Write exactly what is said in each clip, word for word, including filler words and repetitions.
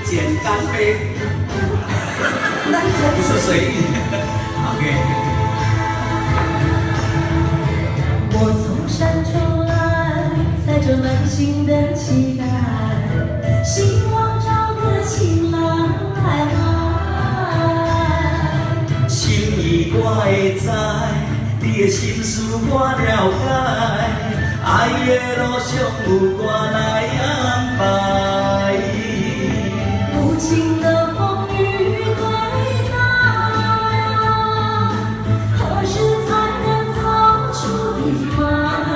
简单杯，不是随意。OK。 我从山中来，带着满心的期待，希望找个情郎来。 心意我会知，你的心事我了解，爱的路上有我来安排。 无情的风雨对待，何时才能走出阴霾？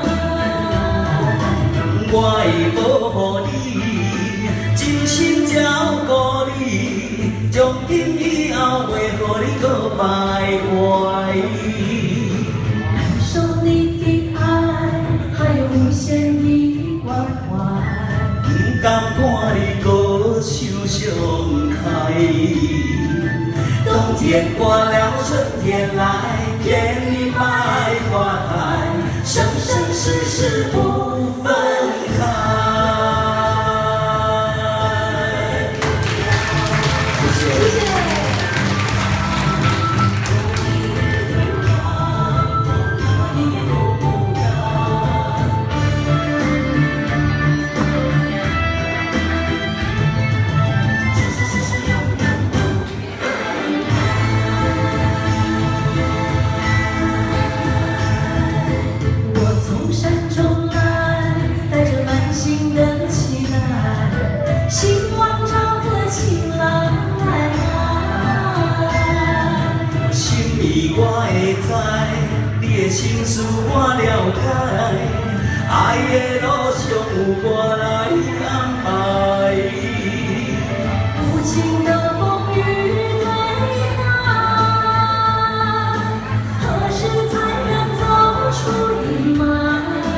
我会保护你，真心照顾你，从今以后袂予你搁徘徊。 感受你的爱，还有无限的关怀。 不甘看你搁受伤害，冬天过了，春天来，骗你百花开，生生世世不分开。谢谢。 谢谢。 我会知，你的心事我了解，爱的路上有我来安排。 无情的风雨对待，何时才能走出阴霾？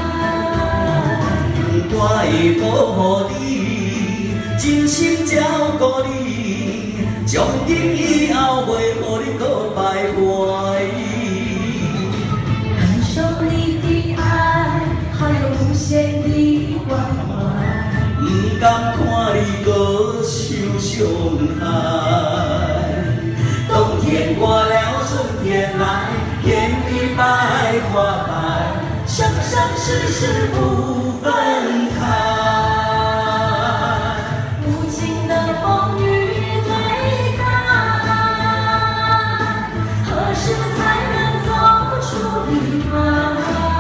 我会保护你，真心照顾你，从今以后袂予你搁徘徊。 感受你的爱，还有无限的关怀。 不甘看你搁受伤害，冬天过了，春天来，遍地百花开，生生世世不分开。 无情的风雨对待，何时才能走出阴霾？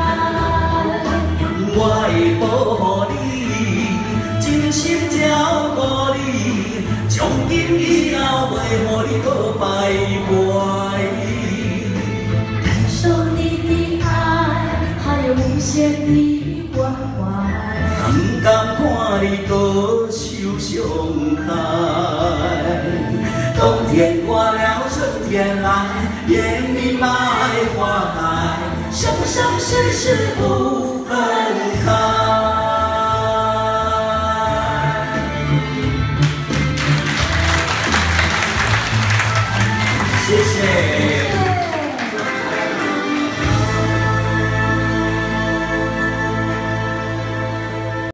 我会保护你，真心照顾你，从今以后袂予你搁徘徊。 感受你的爱，还有无限的关怀。 不甘看你搁受伤害，冬天过了，春天来，遍地百花开，生生世世不分开。